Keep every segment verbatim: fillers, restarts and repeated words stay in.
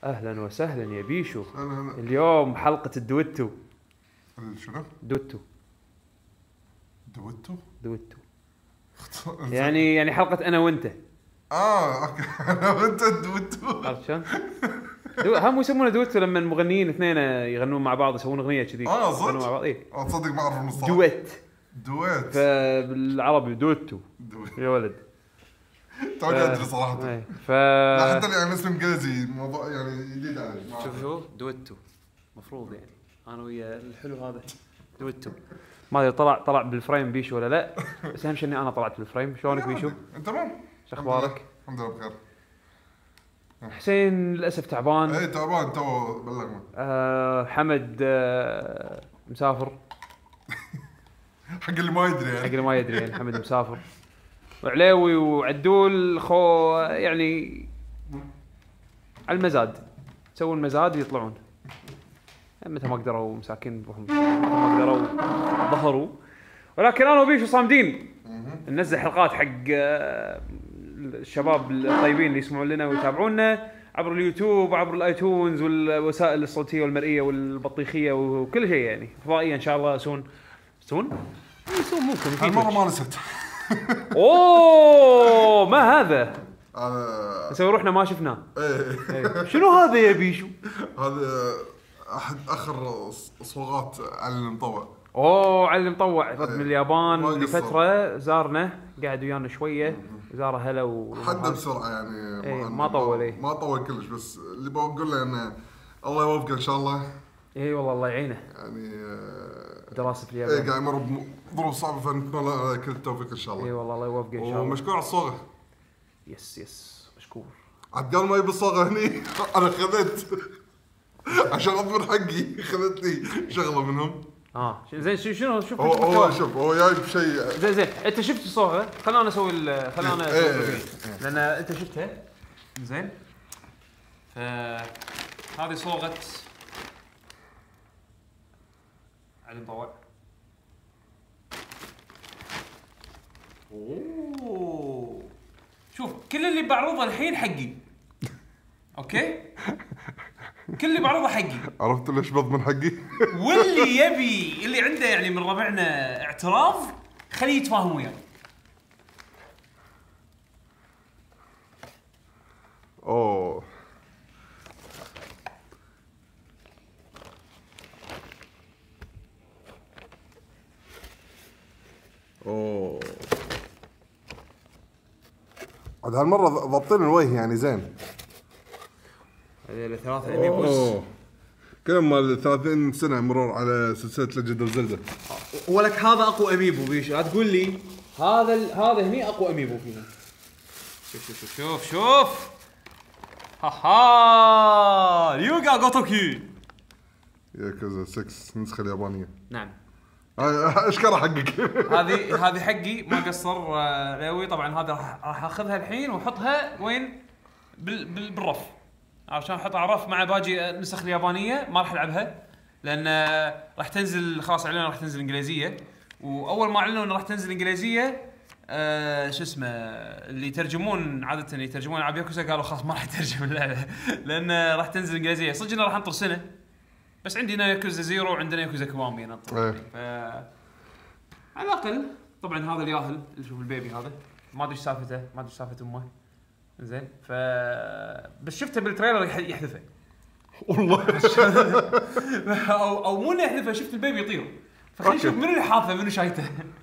اهلا وسهلا يا بيشو. أهلا. اليوم حلقة الدويتو. شنو؟ دويتو دويتو؟ دويتو يعني يعني حلقة انا وانت. اه اوكي. انا وانت دويتو. عرفت شلون؟ دو... هم يسمونه دويتو لما المغنيين اثنين يغنون مع بعض يسوون اغنية كذي. اه صدق؟ يغنون مع بعض اي اه تصدق ما اعرف المصطلح. دويت. دويت فبالعربي دويتو دويت. يا ولد. توني ادري صراحة. اي ف لا حتى يعني اسم انجليزي موضوع يعني جديد علي. شوف شو دويتو مفروض يعني انا ويا الحلو هذا دويتو. ما ادري طلع طلع بالفريم بيشو ولا لا، بس اهم شيء اني انا طلعت بالفريم. شلونك بيشو؟ انت تمام؟ شو اخبارك؟ الحمد لله بخير. حسين للاسف تعبان. اي تعبان تو بلغنا. آه حمد آه مسافر. حق اللي ما يدري يعني. حق اللي ما يدري يعني حمد مسافر. وعليوي وعدول خو يعني على المزاد، يسوون المزاد ويطلعون. متى ما قدروا مساكين بهم، متى ما قدروا ظهروا. ولكن انا وبيشو صامدين ننزل حلقات حق آه الشباب الطيبين اللي يسمعون لنا ويتابعونا عبر اليوتيوب وعبر الايتونز والوسائل الصوتيه والمرئيه والبطيخيه وكل شيء يعني فضائيه ان شاء الله. سون سون سون ممكن هالمرة ما نسيت. اوه ما هذا هذا نسوي روحنا ما شفناه. ايه شنو هذا يا بيشو؟ هذا احد اخر صوغات على المطوع. اوه علي المطوع رد من اليابان ما لفتره، زارنا قاعد ويانا شويه، زاره هلا و حد بسرعه يعني. ايه ما طول. ايه ما طول كلش، بس اللي بقول له انه الله يوفقه ان شاء الله. اي والله الله يعينه يعني آه، دراسه في ايه اليابان. قاعد يمر بظروف صعبه، فنتمنى له كل التوفيق ان شاء الله. اي والله الله يوفقه ان شاء الله. ومشكور على الصوغه. يس يس مشكور. عاد قال ما يبي الصوغه هني. انا خذيت عشان اضمن حقي، خذت لي شغله منهم. اه زين شنو شوف هو هو شوف هو جايب شيء زين زين انت شفت الصوغه؟ خلنا انا اسوي خلنا انا ايه اسوي ايه لان انت شفتها زين. ف هذه صوغه علي مطوع. اوه شوف كل اللي بعرضه الحين حقي. اوكي كل اللي بعرضه حقي. عرفت ليش بضمن حقي؟ واللي يبي اللي عنده يعني من ربعنا اعتراض خليه يتفاهم وياه. اوه اوه عاد هالمرة ضبطين الوجه يعني زين. هذه ثلاثة اميبوس. اوه كل مال ثلاثين سنة مرور على سلسلة ليجند اوف زلدا. ولك هذا اقوى اميبو بيش، لا تقول لي هذا ال... هذا هني اقوى اميبو فينا. شوف شوف شوف شوف شوف ها ها يوغا غوتوكي. يا كذا ستة نسخة اليابانية. نعم هاي اشكره حقك. هذه هذه حقي ما قصر لوي. طبعا هذا راح راح اخذها الحين واحطها وين بال... بال... بالرف عشان احطها على الرف مع باقي النسخ اليابانيه. ما راح العبها لان راح تنزل خلاص، اعلنوا راح تنزل انجليزيه. واول ما اعلنوا انه راح تنزل انجليزيه آه شو اسمه اللي يترجمون عاده يترجمون العاب ياكوزا قالوا خلاص ما راح يترجم اللعبه لان راح تنزل انجليزيه. صدق انه راح ننطر سنه، بس عندنا ياكوزا زيرو وعندنا ياكوزا كوامي ننطر. ف على الاقل طبعا هذا الياهل اللي شوف البيبي هذا ما ادري ايش سالفته، ما ادري ايش سالفه امه زين. ف بس شفته بالتريلر يحذفه والله. او او مو انه يحذفه، شفت البيبي يطير. فخلينا نشوف منو اللي حاطه منو شايته.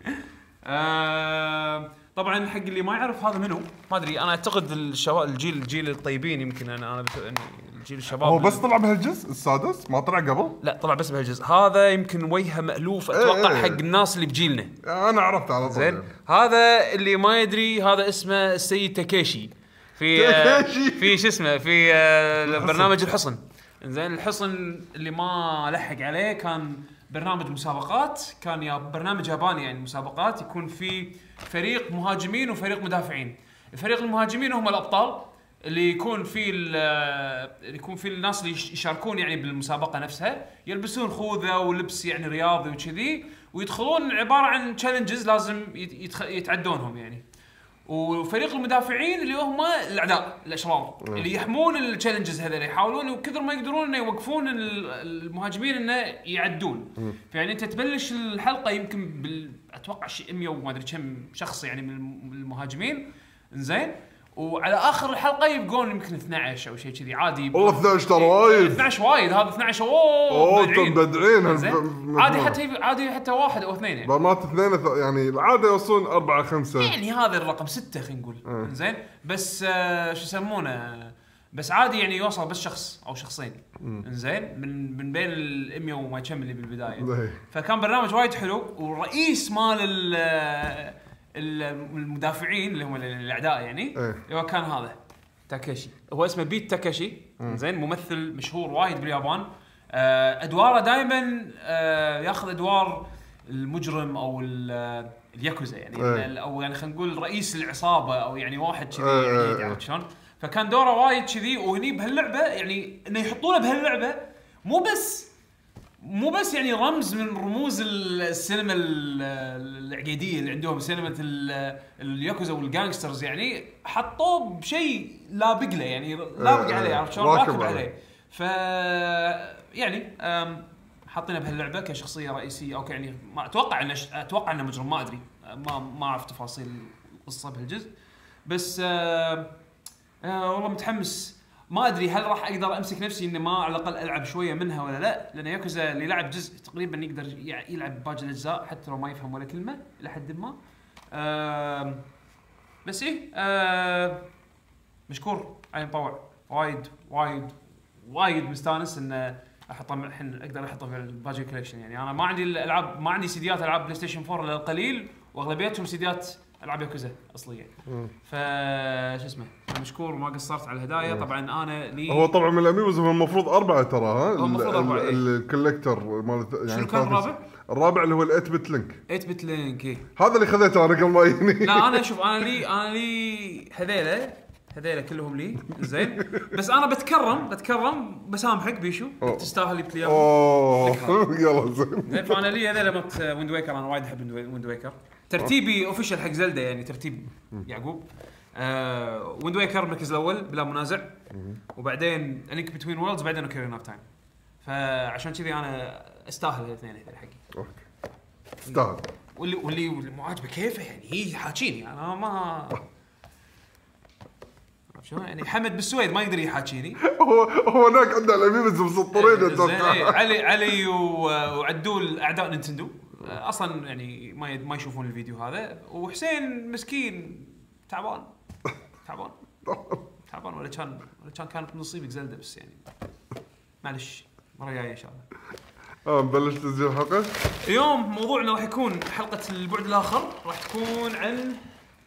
آه طبعا حق اللي ما يعرف هذا منو ما ادري، انا اعتقد الشباب الجيل الجيل الطيبين يمكن انا انا الجيل الشباب. هو بس طلع بهالجزء السادس ما طلع قبل؟ لا طلع بس بهالجزء هذا. يمكن وجهه مألوف اتوقع ايه ايه. حق الناس اللي بجيلنا. انا عرفت على طول. زين هذا اللي ما يدري هذا اسمه السيد تاكيشي في تاكيشي. في شو اسمه في برنامج الحصن. زين الحصن اللي ما لحق عليه كان برنامج مسابقات، كان يا برنامج ياباني يعني مسابقات، يكون في فريق مهاجمين وفريق مدافعين. الفريق المهاجمين هم الابطال اللي يكون في اللي يكون في الناس اللي يشاركون يعني بالمسابقه نفسها، يلبسون خوذه ولبس يعني رياضي وكذي، ويدخلون عباره عن تشالنجز لازم يتعدونهم يعني. وفريق المدافعين اللي هم الاعداء الاشرار اللي يحمون التشالنجز هذول يحاولون وكثر ما يقدرون انه يوقفون المهاجمين انه يعدون. فيعني انت تبلش الحلقه يمكن بال اتوقع شيء مية وما ادري كم شخص يعني من المهاجمين انزين، وعلى اخر الحلقه يبقون يمكن اثنعش او شيء كذي عادي. والله اثنعش ترى وايد، اثنعش وايد، هذا اثنعش اوه اوه مبدعين عادي حتى عادي حتى واحد او اثنين يعني برمات اثنين يعني العاده يوصلون أربعة خمسة يعني هذا الرقم ستة خلينا نقول أه. زين بس آه شو يسمونه بس عادي يعني يوصل بس شخص او شخصين زين من من بين ال مية وما كم اللي بالبدايه. فكان برنامج وايد حلو، والرئيس مال المدافعين اللي هم الاعداء يعني ايه. هو كان هذا تاكاشي، هو اسمه بيت تاكاشي زين، ممثل مشهور وايد باليابان. ادواره دائما ياخذ ادوار المجرم او الياكوزا يعني ايه. او يعني خلينا نقول رئيس العصابه او يعني واحد كذي ايه. يعني شلون، فكان دوره وايد كذي. وهني بهاللعبه يعني انه يحطونه بهاللعبه مو بس مو بس يعني رمز من رموز السينما العقيديه اللي عندهم، سينما الياكوزا والجانجسترز، يعني حطوه بشيء لابق له يعني لابق عليه، عرفت شلون راكب عليه. ف يعني حاطينه بهاللعبه كشخصيه رئيسيه او يعني ما اتوقع انه اتوقع انه مجرم، ما ادري ما ما اعرف تفاصيل القصه بهالجزء. بس آه آه والله متحمس، ما ادري هل راح اقدر امسك نفسي اني ما على الاقل العب شويه منها ولا لا، لان ياكوزا اللي لعب جزء تقريبا يقدر يلعب باقي الاجزاء حتى لو ما يفهم ولا كلمه الى حد ما. آه بس ايه آه مشكور عين طوع، وايد وايد وايد مستانس ان احطه الحين اقدر احطه في الباجي كوليكشن. يعني انا ما عندي الالعاب، ما عندي سيديات العاب بلاي ستيشن فور الا القليل، واغلبيتهم سيديات العاب ياكوزا اصليه. ف شو اسمه مشكور ما قصرت على الهدايا. طبعا انا لي هو طبعا من الاميوز هو المفروض اربعه ترى ها هو المفروض اربعه الكوليكتور مال يعني شنو كان الرابع؟ الرابع اللي هو الثمانية بت لينك ثمانية بت لينك ايه هذا اللي خذيته انا قبل ما يجيني. لا انا شوف انا لي انا لي هذيله هذيله كلهم لي زين، بس انا بتكرم بتكرم بسامحك بيشو تستاهل جبت لي اوه يلا زين. فانا لي هذيله مت ويند ويكر، انا وايد احب ويند ويكر، ترتيبي اوفيشال حق زلدة يعني ترتيب يعقوب. آه ويند ويكر المركز الاول بلا منازع، وبعدين لينك بتوين وورلدز، بعدين اوكارين اوف تايم. فعشان كذي انا استاهل الاثنين هذول حقي. اوكي استاهل. واللي واللي مو عاجبه كيفه يعني هي حاكيني انا ما شو يعني حمد بالسويد ما يقدر يحاكيني. هو هو هناك عندنا الاميمز مسطرين اتوقع. علي علي وعدول اعداء نينتندو اصلا يعني ما ما يشوفون الفيديو هذا، وحسين مسكين تعبان تعبان تعبان ولا كان ولا كان كانت نصيبك زلدة، بس يعني معلش مره جايه ان شاء الله. اه نبلش تسجيل الحلقه. اليوم موضوعنا راح يكون حلقه البعد الاخر، راح تكون عن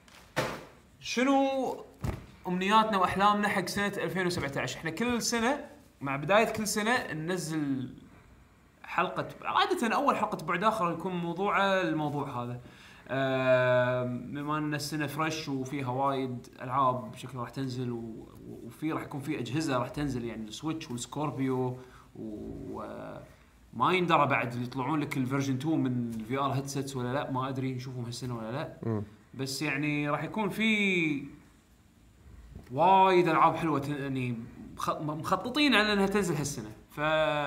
شنو امنياتنا واحلامنا حق سنه ألفين وسبعة عشر. احنا كل سنه مع بدايه كل سنه ننزل حلقه، عاده اول حلقه بعد اخر يكون موضوع الموضوع هذا. بما ان السنه فريش وفيها وايد العاب بشكل راح تنزل، وفي راح يكون في اجهزه راح تنزل يعني السويتش والسكوربيو، وما يندرى بعد يطلعون لك الفيرجن اثنين من الفي ار هيدسيتس ولا لا، ما ادري نشوفهم هالسنه ولا لا. بس يعني راح يكون في وايد العاب حلوه يعني مخططين على انها تنزل هالسنه. ف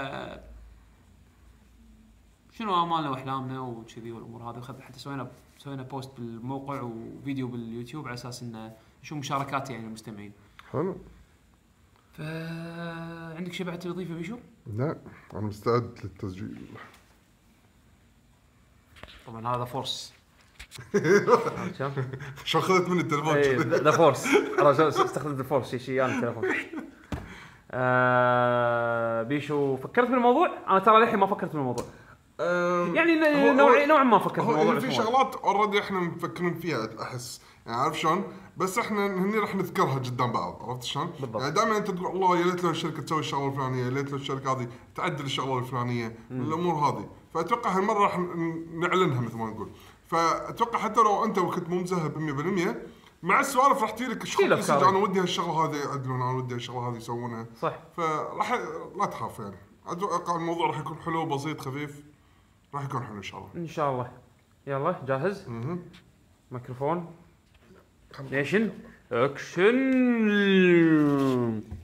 شنو امالنا واحلامنا وكذي والامور هذه، حتى سوينا سوينا بوست بالموقع وفيديو باليوتيوب على اساس انه نشوف مشاركات يعني المستمعين. حلو. ف عندك شيء بعد تضيفه بيشو؟ لا انا مستعد للتسجيل. طبعا هذا فورس. شو اخذت من التليفون؟ ذا فورس انا استخدمت الفورس شيء شيء انا التليفون. آه بيشو فكرت بالموضوع؟ انا ترى للحين ما فكرت بالموضوع يعني نوعا نوعا ما فكرت بالموضوع. في شغلات اوريدي احنا مفكرين فيها احس يعني عارف شلون، بس احنا هني راح نذكرها قدام بعض، عرفت شلون؟ يعني دائما انت تقول الله يا ليت لو الشركه تسوي الشغله الفلانيه، يا ليت لو الشركه هذه تعدل الشغله الفلانيه، الامور هذه. فاتوقع هالمره راح نعلنها مثل ما نقول. فاتوقع حتى لو انت كنت مو مذهب مية بالمية مع السوالف راح تجيلك شغله انا ودي هالشغله هذه يعدلون، انا ودي هالشغله هذه يسوونها صح. فراح لا تخاف يعني، اتوقع الموضوع راح يكون حلو بسيط خفيف، راح يكون حلو ان شاء الله. ان شاء الله. يلا جاهز؟ اها. ميكروفون نيشن اكشن